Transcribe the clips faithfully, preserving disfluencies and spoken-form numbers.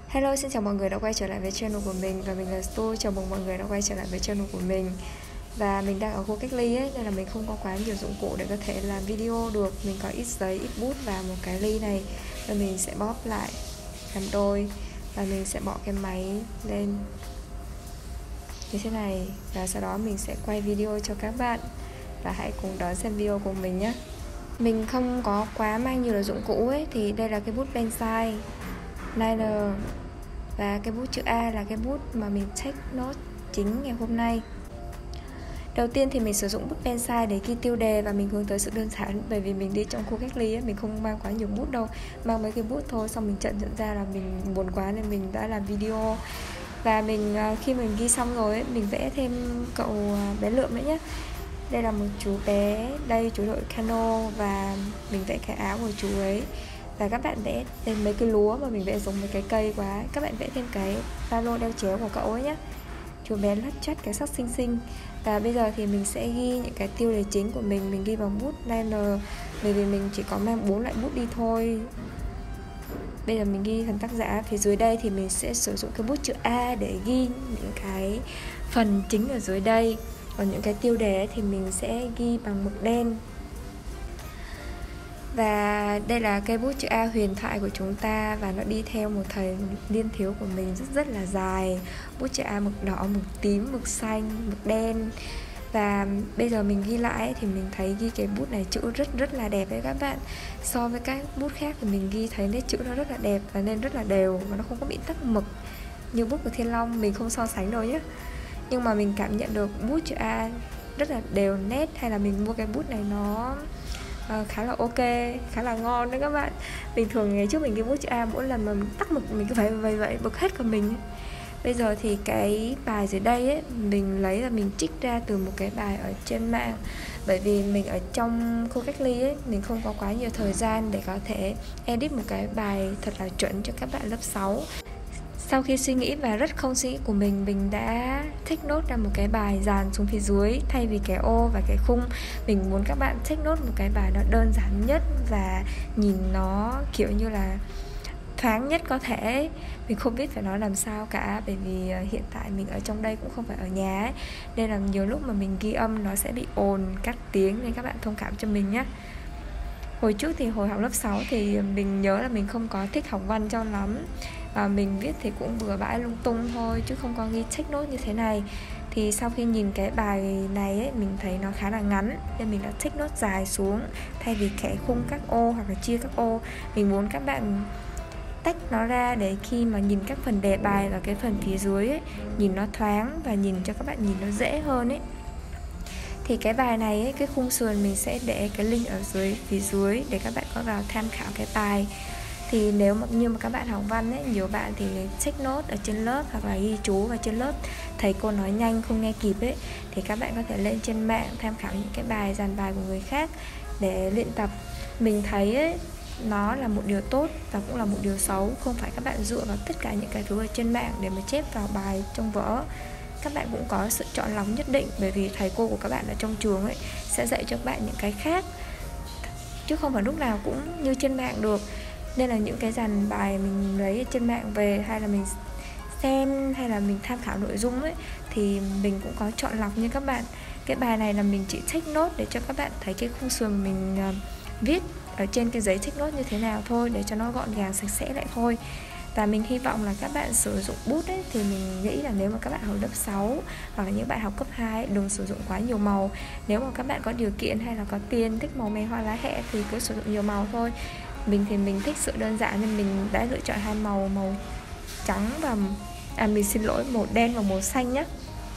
Hello, xin chào mọi người đã quay trở lại với channel của mình. Và mình là Stu, chào mừng mọi người đã quay trở lại với channel của mình. Và mình đang ở khu cách ly ấy, nên là mình không có quá nhiều dụng cụ để có thể làm video được. Mình có ít giấy, ít bút và một cái ly này. Và mình sẽ bóp lại làm đôi. Và mình sẽ bỏ cái máy lên như thế này. Và sau đó mình sẽ quay video cho các bạn. Và hãy cùng đón xem video của mình nhé. Mình không có quá mang nhiều là dụng cụ ấy. Thì đây là cái bút pencil liner. Và cái bút chữ A là cái bút mà mình take note chính ngày hôm nay. Đầu tiên thì mình sử dụng bút pencil để ghi tiêu đề và mình hướng tới sự đơn giản. Bởi vì mình đi trong khu cách ly ấy, mình không mang quá nhiều bút đâu, mang mấy cái bút thôi. Xong mình chận nhận ra là mình buồn quá nên mình đã làm video. Và mình khi mình ghi xong rồi ấy, mình vẽ thêm cậu bé Lượm nữa nhé. Đây là một chú bé, đây chú đội cano. Và mình vẽ cái áo của chú ấy. Và các bạn vẽ thêm mấy cái lúa mà mình vẽ giống mấy cái cây quá. Các bạn vẽ thêm cái ba lô đeo chéo của cậu ấy nhé. Chú bé lắt chắt cái sắc xinh xinh. Và bây giờ thì mình sẽ ghi những cái tiêu đề chính của mình. Mình ghi bằng bút liner. Bởi vì mình chỉ có mang bốn loại bút đi thôi. Bây giờ mình ghi phần tác giả. Phía dưới đây thì mình sẽ sử dụng cái bút chữ A để ghi những cái phần chính ở dưới đây. Còn những cái tiêu đề thì mình sẽ ghi bằng mực đen. Và đây là cây bút chữ A huyền thoại của chúng ta. Và nó đi theo một thời niên thiếu của mình rất rất là dài. Bút chữ A mực đỏ, mực tím, mực xanh, mực đen. Và bây giờ mình ghi lại thì mình thấy ghi cái bút này chữ rất rất là đẹp đấy các bạn. So với các bút khác thì mình ghi thấy nét chữ nó rất là đẹp và nên rất là đều. Và nó không có bị tắc mực như bút của Thiên Long. Mình không so sánh đâu nhé. Nhưng mà mình cảm nhận được bút chữ A rất là đều nét. Hay là mình mua cái bút này nó À, khá là ok, khá là ngon đấy các bạn. Bình thường ngày trước mình ghi bút chữ A, mỗi lần mà mình tắc mực mình cứ phải vậy vậy bực hết cả mình. Bây giờ thì cái bài dưới đây ấy, mình lấy là mình trích ra từ một cái bài ở trên mạng. Bởi vì mình ở trong khu cách ly ấy, mình không có quá nhiều thời gian để có thể edit một cái bài thật là chuẩn cho các bạn lớp sáu. Sau khi suy nghĩ và rất không suy nghĩ của mình, mình đã take note ra một cái bài dàn xuống phía dưới. Thay vì cái ô và cái khung, mình muốn các bạn take note một cái bài nó đơn giản nhất và nhìn nó kiểu như là thoáng nhất có thể. Mình không biết phải nói làm sao cả. Bởi vì hiện tại mình ở trong đây cũng không phải ở nhà ấy. Nên là nhiều lúc mà mình ghi âm nó sẽ bị ồn, cắt tiếng. Nên các bạn thông cảm cho mình nhé. Hồi trước thì hồi học lớp sáu thì mình nhớ là mình không có thích học văn cho lắm. Và mình viết thì cũng bừa bãi lung tung thôi, chứ không có ghi take note như thế này. Thì sau khi nhìn cái bài này ấy, mình thấy nó khá là ngắn. Nên mình đã take note dài xuống. Thay vì kẻ khung các ô hoặc là chia các ô, mình muốn các bạn tách nó ra để khi mà nhìn các phần đề bài và cái phần phía dưới ấy, nhìn nó thoáng và nhìn cho các bạn nhìn nó dễ hơn ấy. Thì cái bài này ấy, cái khung sườn mình sẽ để cái link ở dưới phía dưới để các bạn có vào tham khảo cái bài. Thì nếu mà như mà các bạn học văn ấy, nhiều bạn thì take note ở trên lớp hoặc là ghi chú vào trên lớp, thầy cô nói nhanh không nghe kịp ấy, thì các bạn có thể lên trên mạng tham khảo những cái bài dàn bài của người khác để luyện tập. Mình thấy ấy, nó là một điều tốt và cũng là một điều xấu. Không phải các bạn dựa vào tất cả những cái thứ ở trên mạng để mà chép vào bài trong vở. Các bạn cũng có sự chọn lọc nhất định. Bởi vì thầy cô của các bạn ở trong trường ấy sẽ dạy cho các bạn những cái khác, chứ không phải lúc nào cũng như trên mạng được. Nên là những cái dàn bài mình lấy trên mạng về, hay là mình xem, hay là mình tham khảo nội dung ấy, thì mình cũng có chọn lọc như các bạn. Cái bài này là mình chỉ take note để cho các bạn thấy cái khung sườn mình uh, viết ở trên cái giấy take note như thế nào thôi, để cho nó gọn gàng sạch sẽ lại thôi. Và mình hy vọng là các bạn sử dụng bút ấy, thì mình nghĩ là nếu mà các bạn học lớp sáu hoặc là những bạn học cấp hai ấy, đừng sử dụng quá nhiều màu. Nếu mà các bạn có điều kiện hay là có tiền, thích màu mè hoa lá hẹ thì cứ sử dụng nhiều màu thôi. Mình thì mình thích sự đơn giản nên mình đã lựa chọn hai màu, màu trắng và à mình xin lỗi màu đen và màu xanh nhé.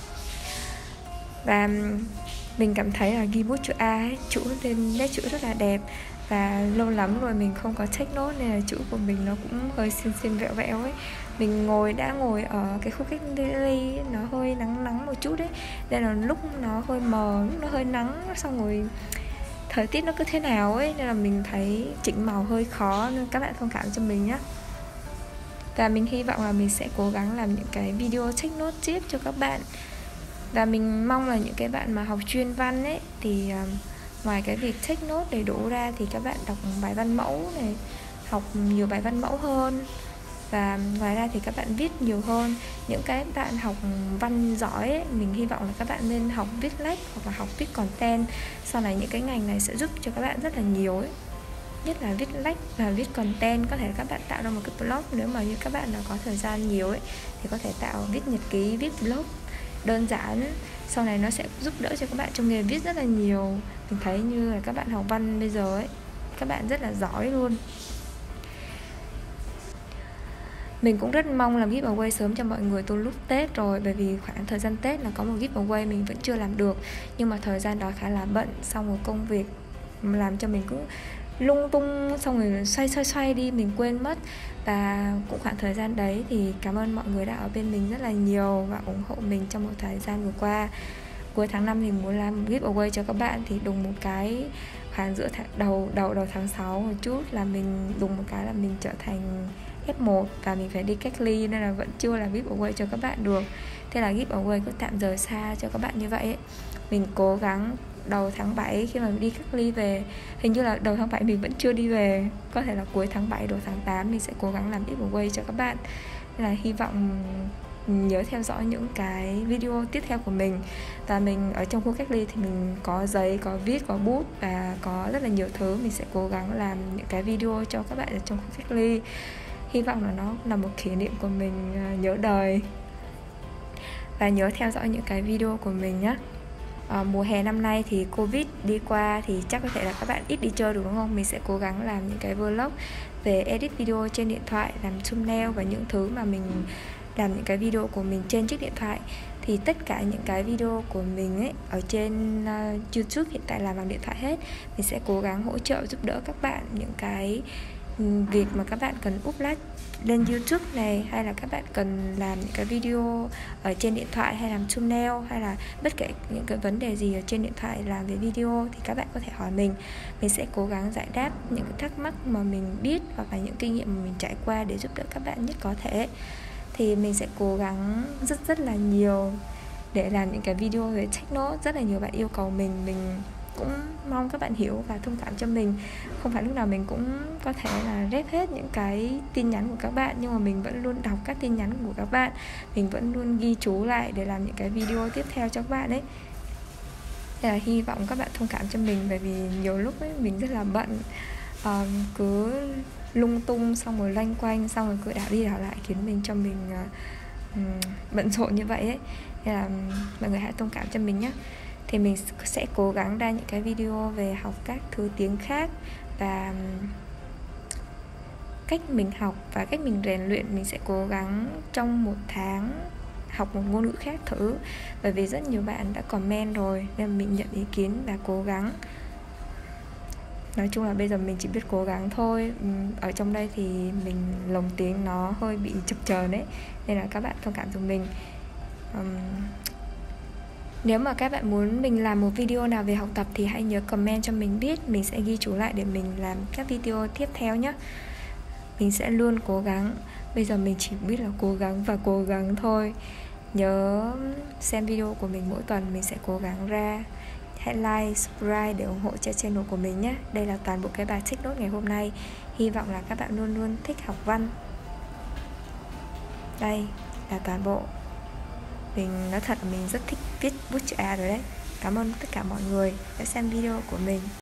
Và mình cảm thấy là ghi bút chữ A ấy, chữ lên nét chữ rất là đẹp. Và lâu lắm rồi mình không có take note nên là chữ của mình nó cũng hơi xin xin vẹo vẹo ấy. Mình ngồi đã ngồi ở cái khu cách ly, nó hơi nắng nắng một chút ấy. Nên là lúc nó hơi mờ, lúc nó hơi nắng, xong rồi thời tiết nó cứ thế nào ấy, nên là mình thấy chỉnh màu hơi khó. Nên các bạn thông cảm cho mình nhé. Và mình hy vọng là mình sẽ cố gắng làm những cái video take note tiếp cho các bạn. Và mình mong là những cái bạn mà học chuyên văn ấy, thì uh, ngoài cái việc take note đầy đủ ra thì các bạn đọc bài văn mẫu này, học nhiều bài văn mẫu hơn. Và ngoài ra thì các bạn viết nhiều hơn. Những cái bạn học văn giỏi ấy, mình hy vọng là các bạn nên học viết lách hoặc là học viết content. Sau này những cái ngành này sẽ giúp cho các bạn rất là nhiều ấy, nhất là viết lách và viết content. Có thể các bạn tạo ra một cái blog, nếu mà như các bạn nào có thời gian nhiều ấy thì có thể tạo viết nhật ký, viết blog đơn giản. Sau này nó sẽ giúp đỡ cho các bạn trong nghề viết rất là nhiều. Mình thấy như là các bạn học văn bây giờ ấy, các bạn rất là giỏi luôn. Mình cũng rất mong làm giveaway sớm cho mọi người từ lúc Tết rồi. Bởi vì khoảng thời gian Tết là có một giveaway mình vẫn chưa làm được. Nhưng mà thời gian đó khá là bận, xong rồi công việc làm cho mình cũng lung tung, xong rồi xoay xoay xoay đi, mình quên mất. Và cũng khoảng thời gian đấy thì cảm ơn mọi người đã ở bên mình rất là nhiều và ủng hộ mình trong một thời gian vừa qua. Cuối tháng năm thì muốn làm giveaway cho các bạn, thì đùng một cái khoảng giữa tháng, đầu đầu đầu tháng sáu một chút là mình đùng một cái là mình trở thành ép một và mình phải đi cách ly, nên là vẫn chưa làm giveaway cho các bạn được. Thế là giveaway cứ tạm rời xa cho các bạn như vậy ấy. Mình cố gắng đầu tháng bảy khi mà mình đi cách ly về, hình như là đầu tháng bảy mình vẫn chưa đi về, có thể là cuối tháng bảy đầu tháng tám mình sẽ cố gắng làm giveaway cho các bạn. Nên là hy vọng nhớ theo dõi những cái video tiếp theo của mình. Và mình ở trong khu cách ly thì mình có giấy, có viết, có bút và có rất là nhiều thứ. Mình sẽ cố gắng làm những cái video cho các bạn ở trong khu cách ly. Hy vọng là nó là một kỷ niệm của mình nhớ đời. Và nhớ theo dõi những cái video của mình nhé. À, mùa hè năm nay thì Covid đi qua thì chắc có thể là các bạn ít đi chơi được đúng không? Mình sẽ cố gắng làm những cái vlog về edit video trên điện thoại, làm thumbnail và những thứ mà mình làm những cái video của mình trên chiếc điện thoại. Thì tất cả những cái video của mình ấy ở trên uh, YouTube hiện tại là bằng điện thoại hết. Mình sẽ cố gắng hỗ trợ giúp đỡ các bạn những cái việc mà các bạn cần upload lên YouTube này, hay là các bạn cần làm những cái video ở trên điện thoại, hay làm thumbnail, hay là bất kể những cái vấn đề gì ở trên điện thoại làm về video thì các bạn có thể hỏi mình. Mình sẽ cố gắng giải đáp những cái thắc mắc mà mình biết hoặc là những kinh nghiệm mà mình trải qua để giúp đỡ các bạn nhất có thể. Thì mình sẽ cố gắng rất rất là nhiều để làm những cái video về techno. Rất là nhiều bạn yêu cầu mình, mình cũng mong các bạn hiểu và thông cảm cho mình. Không phải lúc nào mình cũng có thể là rep hết những cái tin nhắn của các bạn, nhưng mà mình vẫn luôn đọc các tin nhắn của các bạn. Mình vẫn luôn ghi chú lại để làm những cái video tiếp theo cho các bạn ấy. Nên là hy vọng các bạn thông cảm cho mình, bởi vì nhiều lúc ấy mình rất là bận, uh, cứ lung tung, xong rồi loanh quanh, xong rồi cứ đảo đi đảo lại khiến mình cho mình uh, um, bận rộn như vậy ấy. Nên là mọi người hãy thông cảm cho mình nhé. Thì mình sẽ cố gắng ra những cái video về học các thứ tiếng khác và cách mình học và cách mình rèn luyện. Mình sẽ cố gắng trong một tháng học một ngôn ngữ khác thử, bởi vì rất nhiều bạn đã comment rồi nên mình nhận ý kiến và cố gắng. Nói chung là bây giờ mình chỉ biết cố gắng thôi. Ở trong đây thì mình lồng tiếng nó hơi bị chập chờn đấy, nên là các bạn thông cảm giùm mình. um, Nếu mà các bạn muốn mình làm một video nào về học tập thì hãy nhớ comment cho mình biết. Mình sẽ ghi chú lại để mình làm các video tiếp theo nhé. Mình sẽ luôn cố gắng. Bây giờ mình chỉ biết là cố gắng và cố gắng thôi. Nhớ xem video của mình mỗi tuần, mình sẽ cố gắng ra. Hãy like, subscribe để ủng hộ cho channel của mình nhé. Đây là toàn bộ cái bài take note ngày hôm nay. Hy vọng là các bạn luôn luôn thích học văn. Đây là toàn bộ. Mình nói thật là mình rất thích viết bút chữ A rồi đấy. Cảm ơn tất cả mọi người đã xem video của mình.